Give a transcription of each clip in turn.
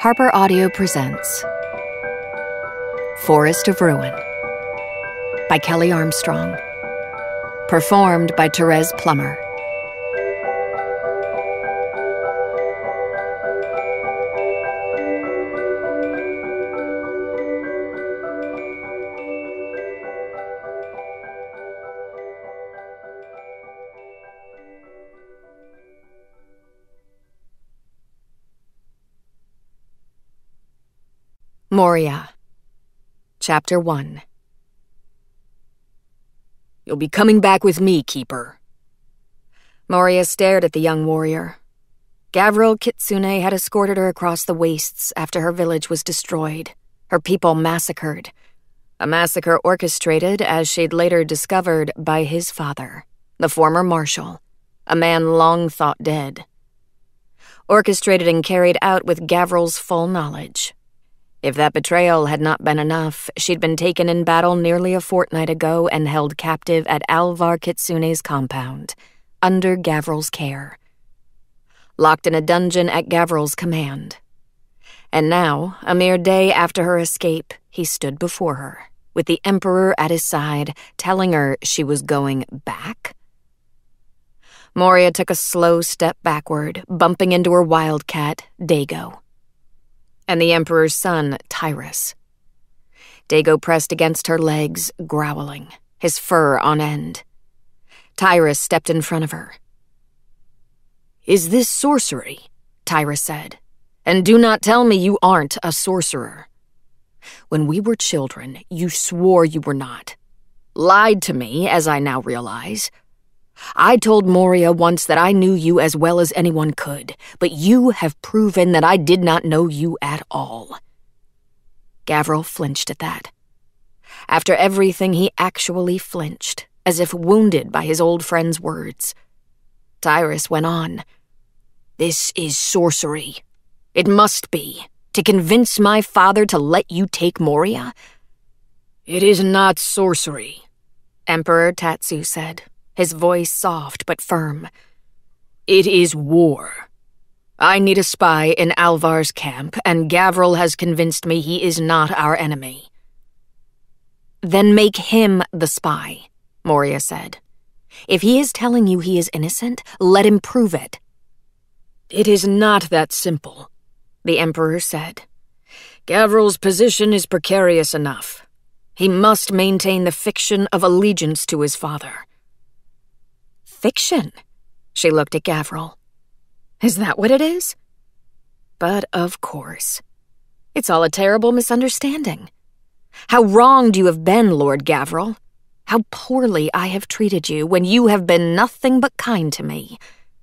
Harper Audio presents Forest of Ruin by Kelley Armstrong. Performed by Therese Plummer. Moria, Chapter 1. You'll be coming back with me, Keeper. Moria stared at the young warrior. Alvar Kitsune had escorted her across the wastes after her village was destroyed, her people massacred. A massacre orchestrated, as she'd later discovered, by his father, the former marshal, a man long thought dead. Orchestrated and carried out with Gavril's full knowledge. If that betrayal had not been enough, she'd been taken in battle nearly a fortnight ago and held captive at Alvar Kitsune's compound, under Gavril's care. Locked in a dungeon at Gavril's command. And now, a mere day after her escape, he stood before her, with the Emperor at his side, telling her she was going back? Moria took a slow step backward, bumping into her wildcat, Dago, and the Emperor's son, Therese. Dago pressed against her legs, growling, his fur on end. Therese stepped in front of her. "Is this sorcery?" Therese said. "And do not tell me you aren't a sorcerer. When we were children, you swore you were not. Lied to me, as I now realize. I told Moria once that I knew you as well as anyone could, but you have proven that I did not know you at all." Gavril flinched at that. After everything, he actually flinched, as if wounded by his old friend's words. Therese went on. "This is sorcery. It must be, to convince my father to let you take Moria." "It is not sorcery," Emperor Tatsu said, his voice soft but firm. "It is war. I need a spy in Alvar's camp, and Gavril has convinced me he is not our enemy." "Then make him the spy," Moria said. "If he is telling you he is innocent, let him prove it." "It is not that simple," the Emperor said. "Gavril's position is precarious enough. He must maintain the fiction of allegiance to his father." "Fiction?" She looked at Gavril. "Is that what it is?" But of course. It's all a terrible misunderstanding. How wronged you have been, Lord Gavril. How poorly I have treated you when you have been nothing but kind to me.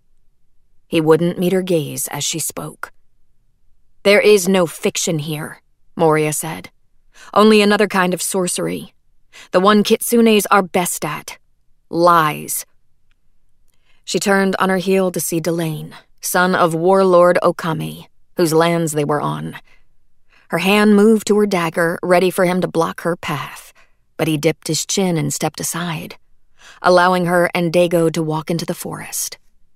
He wouldn't meet her gaze as she spoke. "There is no fiction here," Moria said. "Only another kind of sorcery. The one Kitsunes are best at. Lies." She turned on her heel to see Delane, son of Warlord Okami, whose lands they were on. Her hand moved to her dagger, ready for him to block her path, but he dipped his chin and stepped aside, allowing her and Dago to walk into the forest.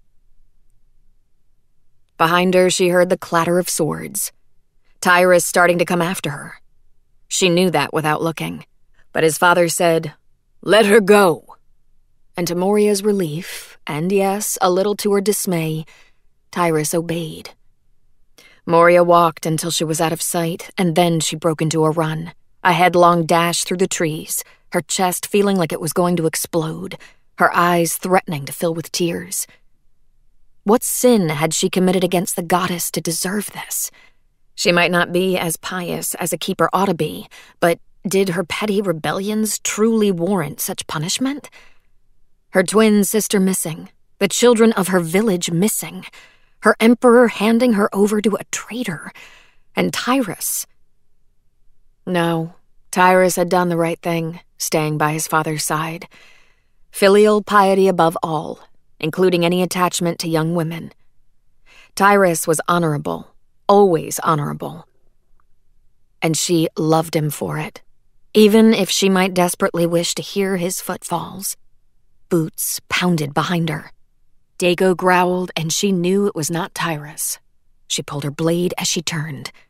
Behind her, she heard the clatter of swords. Therese starting to come after her. She knew that without looking, but his father said, "Let her go." And to Moria's relief, and yes, a little to her dismay, Therese obeyed. Moria walked until she was out of sight, and then she broke into a run, a headlong dash through the trees, her chest feeling like it was going to explode, her eyes threatening to fill with tears. What sin had she committed against the goddess to deserve this? She might not be as pious as a keeper ought to be, but did her petty rebellions truly warrant such punishment? Her twin sister missing, the children of her village missing, her emperor handing her over to a traitor, and Therese. No, Therese had done the right thing, staying by his father's side. Filial piety above all, including any attachment to young women. Therese was honorable, always honorable. And she loved him for it, even if she might desperately wish to hear his footfalls. Boots pounded behind her. Dago growled, and she knew it was not Therese. She pulled her blade as she turned.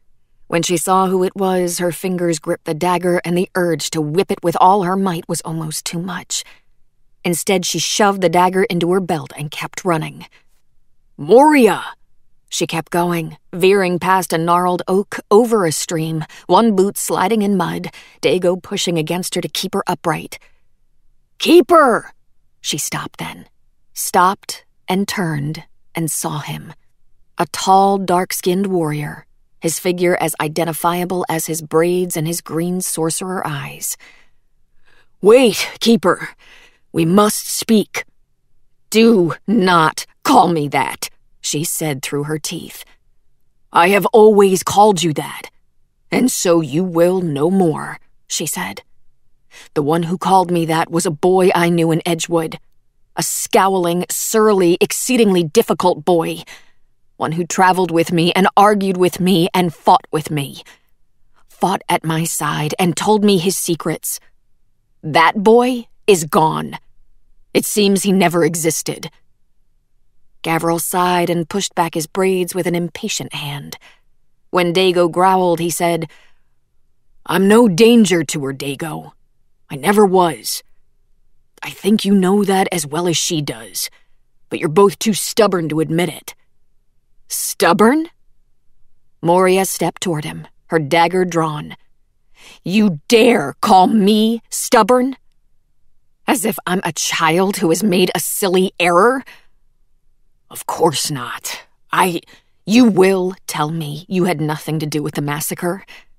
When she saw who it was, her fingers gripped the dagger, and the urge to whip it with all her might was almost too much. Instead, she shoved the dagger into her belt and kept running. "Moria!" She kept going, veering past a gnarled oak, over a stream, one boot sliding in mud, Dago pushing against her to keep her upright. "Keep her!" She stopped then. Stopped and turned and saw him. A tall, dark-skinned warrior, his figure as identifiable as his braids and his green sorcerer eyes. "Wait, Keeper. We must speak." "Do not call me that," she said through her teeth. "I have always called you that, and so you will no more," she said. "The one who called me that was a boy I knew in Edgewood, a scowling, surly, exceedingly difficult boy, one who traveled with me and argued with me and fought with me, fought at my side and told me his secrets. That boy is gone. It seems he never existed." Gavril sighed and pushed back his braids with an impatient hand. When Dago growled, he said, "I'm no danger to her, Dago. I never was. I think you know that as well as she does, but you're both too stubborn to admit it." "Stubborn?" Moria stepped toward him, her dagger drawn. "You dare call me stubborn? As if I'm a child who has made a silly error? Of course not. You will tell me you had nothing to do with the massacre?"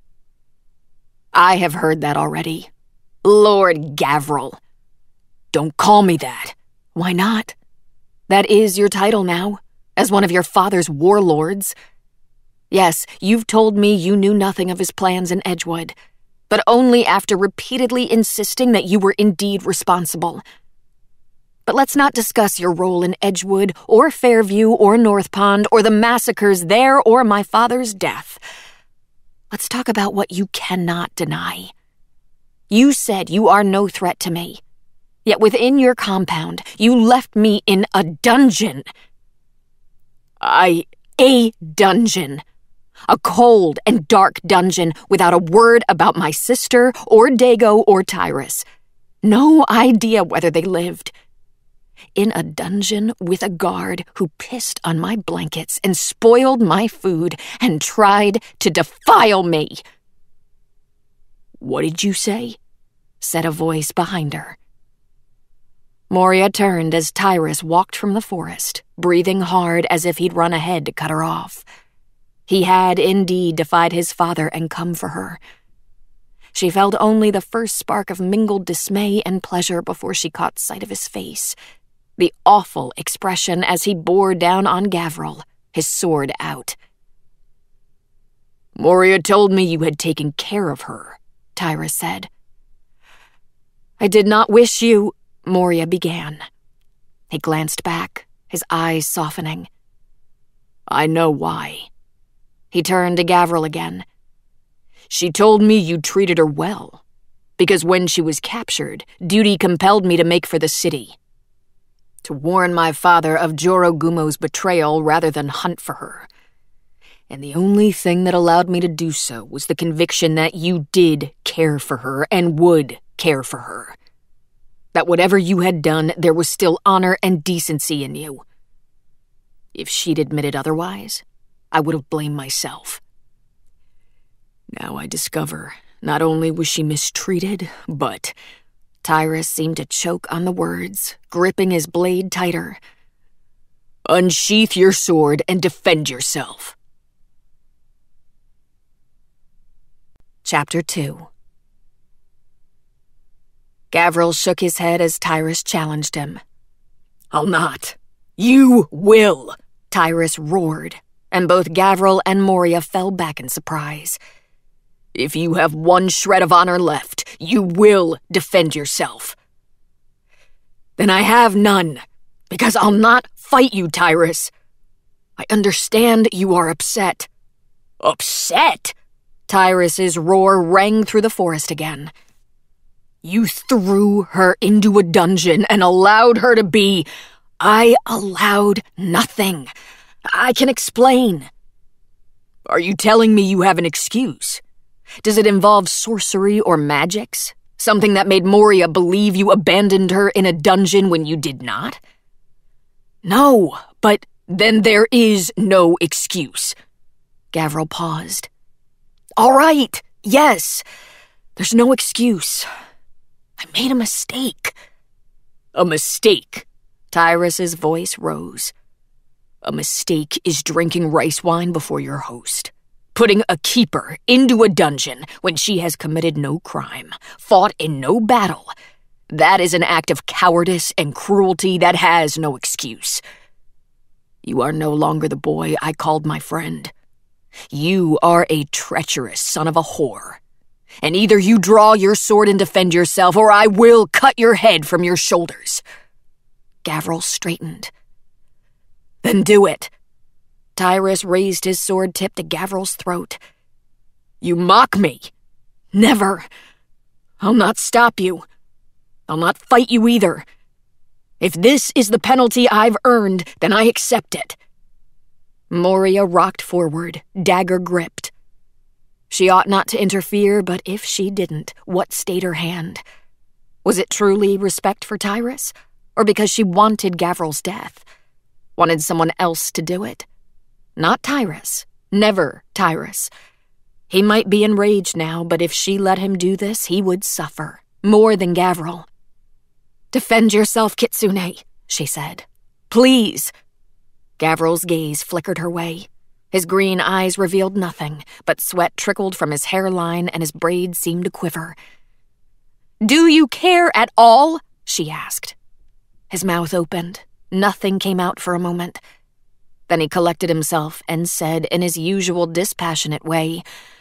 "I have heard that already. Lord Gavril." "Don't call me that." "Why not? That is your title now, as one of your father's warlords. Yes, you've told me you knew nothing of his plans in Edgewood, but only after repeatedly insisting that you were indeed responsible. But let's not discuss your role in Edgewood, or Fairview, or North Pond, or the massacres there, or my father's death. Let's talk about what you cannot deny. You said you are no threat to me, yet within your compound, you left me in a dungeon. A dungeon. A cold and dark dungeon without a word about my sister, or Dago, or Therese. No idea whether they lived. In a dungeon with a guard who pissed on my blankets and spoiled my food and tried to defile me." "What did you say?" said a voice behind her. Moria turned as Therese walked from the forest, breathing hard as if he'd run ahead to cut her off. He had indeed defied his father and come for her. She felt only the first spark of mingled dismay and pleasure before she caught sight of his face, the awful expression as he bore down on Gavril, his sword out. "Moria told me you had taken care of her," Therese said. "I did not wish you," Moria began. He glanced back, his eyes softening. "I know why." He turned to Gavril again. "She told me you treated her well, because when she was captured, duty compelled me to make for the city, to warn my father of Jorogumo's betrayal rather than hunt for her. And the only thing that allowed me to do so was the conviction that you did care for her and would care for her. That whatever you had done, there was still honor and decency in you. If she'd admitted otherwise, I would have blamed myself. Now I discover not only was she mistreated, but..." Therese seemed to choke on the words, gripping his blade tighter. "Unsheath your sword and defend yourself." Chapter 2. Gavril shook his head as Therese challenged him. "I'll not." "You will," Therese roared, and both Gavril and Moria fell back in surprise. "If you have one shred of honor left, you will defend yourself." "Then I have none, because I'll not fight you, Therese. I understand you are upset." "Upset?" Tyrese's roar rang through the forest again. "You threw her into a dungeon and allowed her to be..." "I allowed nothing. I can explain." Are you telling me you have an excuse? Does it involve sorcery or magics? Something that made Moria believe you abandoned her in a dungeon when you did not? No, but then there is no excuse. Gavril paused. All right, yes. There's no excuse. I made a mistake. A mistake? Tyrus's voice rose. A mistake is drinking rice wine before your host. Putting a keeper into a dungeon when she has committed no crime, fought in no battle. That is an act of cowardice and cruelty that has no excuse. You are no longer the boy I called my friend. You are a treacherous son of a whore. And either you draw your sword and defend yourself, or I will cut your head from your shoulders. Gavril straightened. Then do it. Tyrus raised his sword tip to Gavril's throat. You mock me. Never. I'll not stop you. I'll not fight you either. If this is the penalty I've earned, then I accept it. Moria rocked forward, dagger gripped. She ought not to interfere, but if she didn't, what stayed her hand? Was it truly respect for Tyrus? Or because she wanted Gavril's death? Wanted someone else to do it? Not Tyrus. Never Tyrus. He might be enraged now, but if she let him do this, he would suffer. More than Gavril. Defend yourself, Kitsune, she said. Please. Gavril's gaze flickered her way. His green eyes revealed nothing, but sweat trickled from his hairline and his braids seemed to quiver. Do you care at all? She asked. His mouth opened. Nothing came out for a moment. Then he collected himself and said in his usual dispassionate way,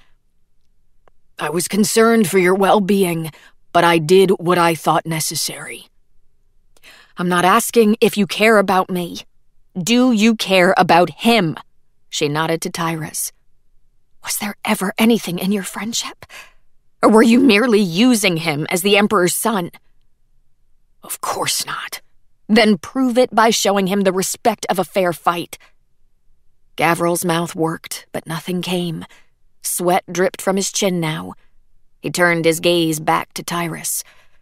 I was concerned for your well-being, but I did what I thought necessary. I'm not asking if you care about me. Do you care about him? She nodded to Tyrus. Was there ever anything in your friendship? Or were you merely using him as the Emperor's son? Of course not. Then prove it by showing him the respect of a fair fight. Gavril's mouth worked, but nothing came. Sweat dripped from his chin now. He turned his gaze back to Tyrus.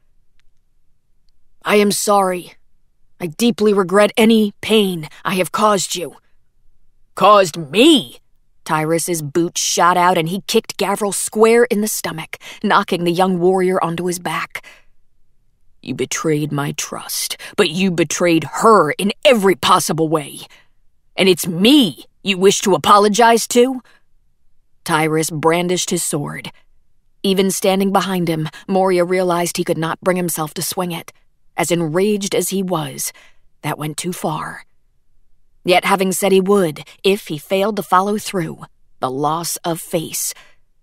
I am sorry. I deeply regret any pain I have caused you. Caused me? Tyrus's boot shot out and he kicked Gavril square in the stomach, knocking the young warrior onto his back. You betrayed my trust, but you betrayed her in every possible way. And it's me you wish to apologize to? Tyrus brandished his sword. Even standing behind him, Moria realized he could not bring himself to swing it. As enraged as he was, that went too far. Yet having said he would, if he failed to follow through, the loss of face.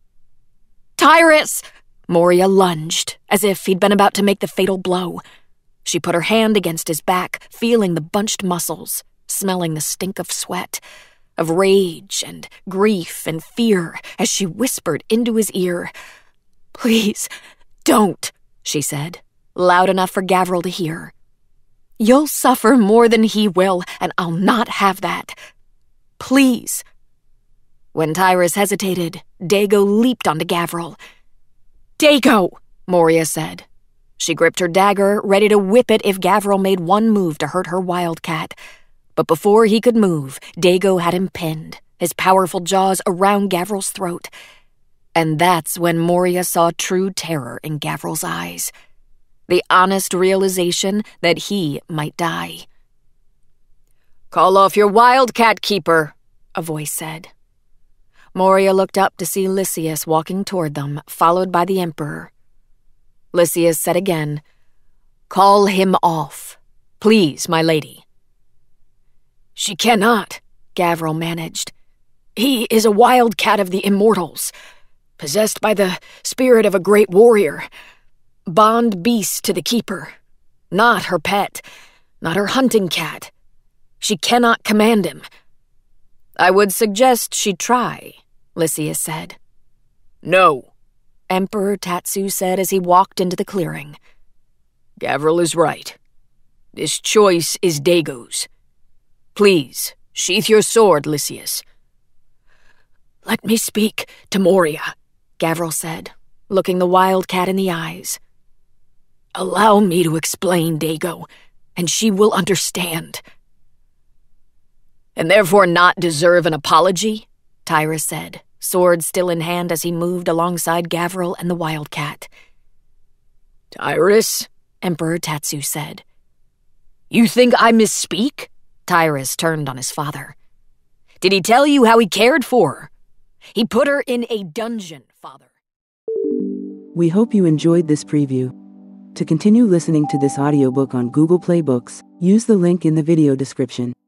Tyrus! Moria lunged, as if he'd been about to make the fatal blow. She put her hand against his back, feeling the bunched muscles, smelling the stink of sweat, of rage and grief and fear, as she whispered into his ear. Please, don't, she said, loud enough for Gavril to hear. You'll suffer more than he will, and I'll not have that. Please. When Tyrus hesitated, Dago leaped onto Gavril. Dago, Moria said. She gripped her dagger, ready to whip it if Gavril made one move to hurt her wildcat. But before he could move, Dago had him pinned, his powerful jaws around Gavril's throat. And that's when Moria saw true terror in Gavril's eyes. The honest realization that he might die. Call off your wildcat, keeper, a voice said. Moria looked up to see Lysias walking toward them, followed by the Emperor. Lysias said again, Call him off. Please, my lady. She cannot, Gavril managed. He is a wildcat of the immortals, possessed by the spirit of a great warrior. Bond beast to the keeper. Not her pet, not her hunting cat. She cannot command him. I would suggest she try, Lysias said. No, Emperor Tatsu said as he walked into the clearing. Gavril is right. This choice is Dago's. Please, sheath your sword, Lysias. Let me speak to Moria, Gavril said, looking the wildcat in the eyes. Allow me to explain, Dago, and she will understand. And therefore not deserve an apology? Therese said, sword still in hand as he moved alongside Gavril and the wildcat. Therese, Emperor Tatsu said. You think I misspeak? Therese turned on his father. Did he tell you how he cared for her? He put her in a dungeon, father. We hope you enjoyed this preview. To continue listening to this audiobook on Google Play Books, use the link in the video description.